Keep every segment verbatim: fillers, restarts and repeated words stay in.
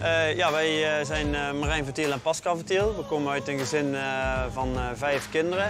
Uh, ja, wij uh, zijn uh, Marijn Vertiel en Pascal Vertiel. We komen uit een gezin uh, van uh, vijf kinderen.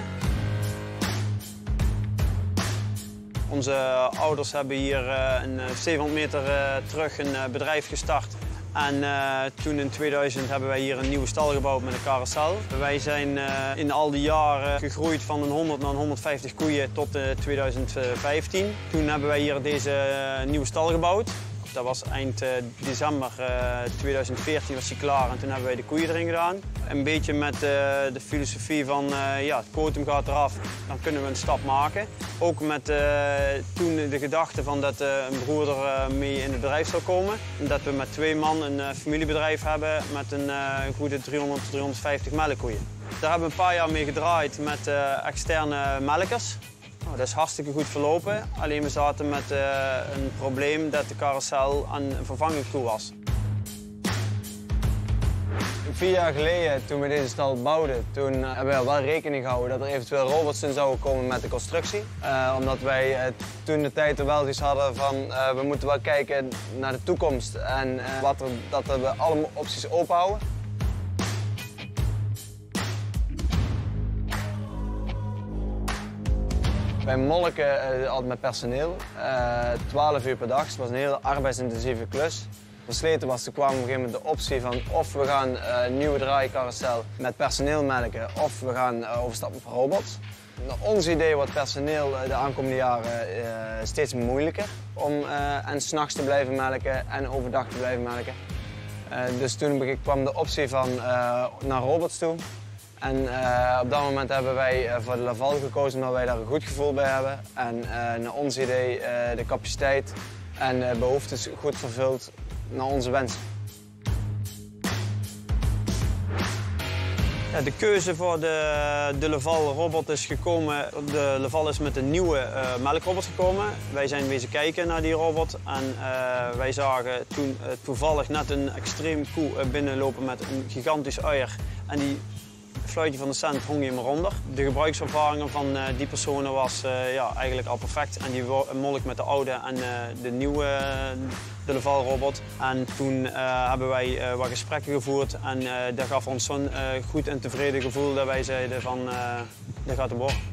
Onze ouders hebben hier uh, een zevenhonderd meter uh, terug een uh, bedrijf gestart. En uh, toen in tweeduizend hebben wij hier een nieuwe stal gebouwd met een carousel. Wij zijn uh, in al die jaren gegroeid van een honderd naar een honderdvijftig koeien tot uh, tweeduizend vijftien. Toen hebben wij hier deze uh, nieuwe stal gebouwd. Dat was eind uh, december uh, tweeduizend veertien was die klaar en toen hebben wij de koeien erin gedaan. Een beetje met uh, de filosofie van uh, ja, het quotum gaat eraf, dan kunnen we een stap maken. Ook met uh, toen de gedachte van dat uh, een broer er uh, mee in het bedrijf zou komen. En dat we met twee man een uh, familiebedrijf hebben met een uh, goede driehonderd tot driehonderdvijftig melkkoeien. Daar hebben we een paar jaar mee gedraaid met uh, externe melkers. Nou, dat is hartstikke goed verlopen, alleen we zaten met uh, een probleem dat de carousel aan een vervanging toe was. Vier jaar geleden, toen we deze stal bouwden, toen uh, hebben we wel rekening gehouden dat er eventueel robots in zouden komen met de constructie. Uh, omdat wij uh, toen de tijd er wel iets hadden van uh, we moeten wel kijken naar de toekomst en uh, wat er, dat we alle opties open houden. Wij molken uh, altijd met personeel, uh, twaalf uur per dag. Het was een hele arbeidsintensieve klus. Versleten was, toen kwam op een gegeven moment de optie van of we gaan uh, een nieuwe draaicarousel met personeel melken of we gaan uh, overstappen op robots. Naar ons idee wordt personeel de aankomende jaren uh, steeds moeilijker om uh, en 's nachts te blijven melken en overdag te blijven melken. Uh, dus toen kwam de optie van uh, naar robots toe. En uh, op dat moment hebben wij uh, voor de Laval gekozen omdat wij daar een goed gevoel bij hebben. En uh, naar ons idee uh, de capaciteit en uh, behoeftes goed vervuld naar onze wensen. Ja, de keuze voor de, de Laval robot is gekomen. De Laval is met een nieuwe uh, melkrobot gekomen. Wij zijn wezen kijken naar die robot en uh, wij zagen toen uh, toevallig net een extreem koe uh, binnenlopen met een gigantisch uier. En die fluitje van de cent hong je maar onder. De gebruikservaring van uh, die personen was uh, ja, eigenlijk al perfect. En die molk met de oude en uh, de nieuwe uh, de Laval robot. En toen uh, hebben wij uh, wat gesprekken gevoerd en uh, dat gaf ons zo'n uh, goed en tevreden gevoel dat wij zeiden van uh, dat gaat er worden.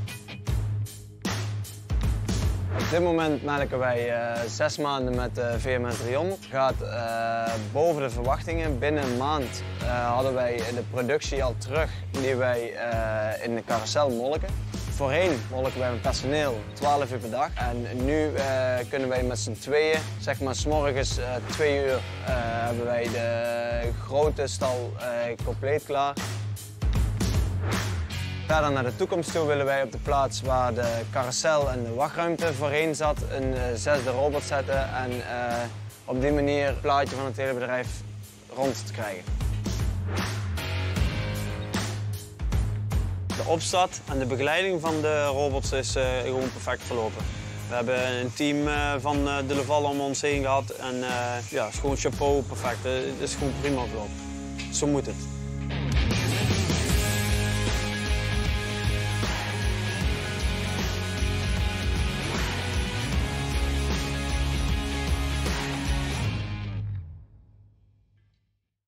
Op dit moment melken wij uh, zes maanden met de V M S driehonderd. Het gaat uh, boven de verwachtingen. Binnen een maand uh, hadden wij de productie al terug die wij uh, in de carousel molken. Voorheen molken wij met personeel twaalf uur per dag. En nu uh, kunnen wij met z'n tweeën, zeg maar 's morgens uh, twee uur, uh, hebben wij de grote stal uh, compleet klaar. Verder naar de toekomst toe willen wij op de plaats waar de carousel en de wachtruimte voorheen zat een uh, zesde robot zetten en uh, op die manier het plaatje van het hele bedrijf rond te krijgen. De opstart en de begeleiding van de robots is uh, gewoon perfect verlopen. We hebben een team uh, van uh, de Laval om ons heen gehad en uh, ja, het is gewoon chapeau, perfect. Het is gewoon prima verlopen. Zo moet het.